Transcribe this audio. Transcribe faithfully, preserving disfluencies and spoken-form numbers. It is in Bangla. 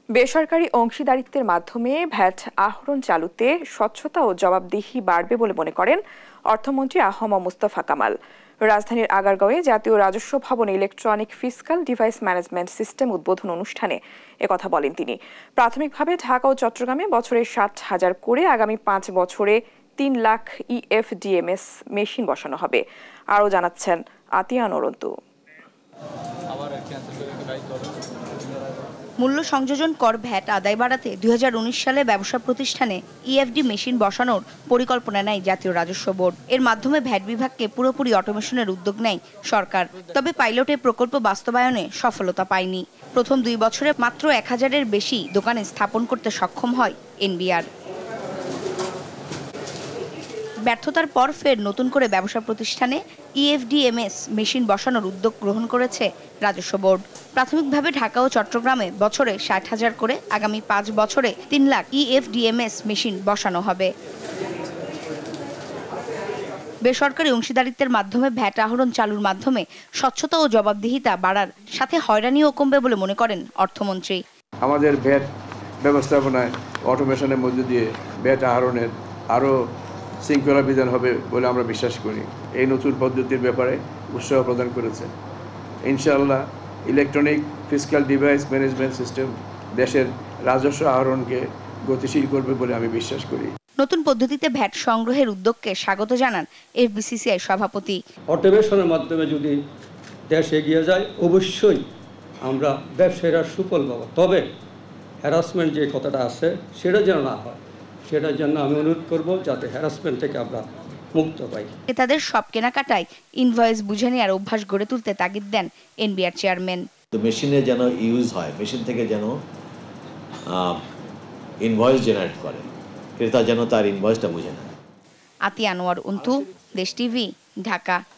বেসরকারি অংশীদারিত্বের মাধ্যমে ভ্যাট আহরণ চালুতে স্বচ্ছতা ও জবাবদিহি বাড়বে বলে মনে করেন অর্থমন্ত্রী আ হ ম মুস্তফা কামাল। রাজধানীর আগারগাঁওয়ে জাতীয় রাজস্ব ভবনে electronic fiscal device management system উদ্বোধন অনুষ্ঠানে একথা বলেন তিনি। প্রাথমিকভাবে ঢাকা ও চট্টগ্রামে বছরে ষাট হাজার করে আগামী পাঁচ বছরে তিন লাখ ইএফডিএমএস মেশিন বসানো হবে। আরও জানাচ্ছেন আতিয়া নরন্তু। মূল্য সংযোজন কর ভ্যাট আদায় বাড়াতে দুই হাজার উনিশ সালে ব্যবসা প্রতিষ্ঠানে ইএফডি মেশিন বসানোর পরিকল্পনা নেয় জাতীয় রাজস্ব বোর্ড। এর মাধ্যমে ভ্যাট বিভাগকে পুরোপুরি অটোমেশনের উদ্যোগ নেয় সরকার। তবে পাইলটের প্রকল্প বাস্তবায়নে সফলতা পায়নি। প্রথম দুই বছরে মাত্র এক হাজারের বেশি দোকানে স্থাপন করতে সক্ষম হয় এনবিআর। ব্যর্থতার পর ফের নতুন করে ব্যবসা প্রতিষ্ঠানে ইএফডিএমএস মেশিন বসানোর উদ্যোগ গ্রহণ করেছে রাজস্ব বোর্ড। প্রাথমিকভাবে ঢাকা ও চট্টগ্রামে বছরে ষাট হাজার করে আগামী পাঁচ বছরে তিন লাখ ইএফডিএমএস মেশিন বসানো হবে। বেসরকারি অংশীদারিত্বের মাধ্যমে ভ্যাট আহরণ চালুর মাধ্যমে স্বচ্ছতা ও জবাবদিহিতা বাড়ার সাথে হয়রানিও কমবে বলে মনে করেন অর্থমন্ত্রী। আমাদের ভ্যাট ব্যবস্থাপনায় অটোমেশনের মধ্য দিয়ে ভ্যাট আহরণের আরও শৃঙ্খলা বিধান হবে বলে আমরা বিশ্বাস করি। এই নতুন পদ্ধতির ব্যাপারে উৎসাহ প্রদান করেছে। ইনশাআল্লাহ electronic fiscal device management system দেশের রাজস্ব আহরণকে গতিশীল করবে বলে আমি বিশ্বাস করি। নতুন পদ্ধতিতে ভ্যাট সংগ্রহের উদ্যোগকে স্বাগত জানান এফবিসিসিআই সভাপতি। অটোমেশনের মাধ্যমে যদি দেশ এগিয়ে যায় অবশ্যই আমরা ব্যবসায়ীরা সুফল পাবো। তবে হ্যারাসমেন্ট যে কথাটা আছে সেটা যেন না হয়, সেটার জন্য আমি অনুরোধ করব যাতে হ্যারাসমেন্ট থেকে আমরা মুক্ত পাই। ক্রেতাদের সব কেনাকাটায় ইনভয়েস বুঝে নেওয়ার অভ্যাস গড়ে তুলতে তাগিদ দেন এনবিআর চেয়ারম্যান। তো মেশিনে যেন ইউজ হয়, মেশিন থেকে যেন ইনভয়েস জেনারেট করে, ক্রেতা যেন তার ইনভয়েসটা বুঝে নেয়। আতিয়া আনোয়ার অন্তু, দেশ টিভি, ঢাকা।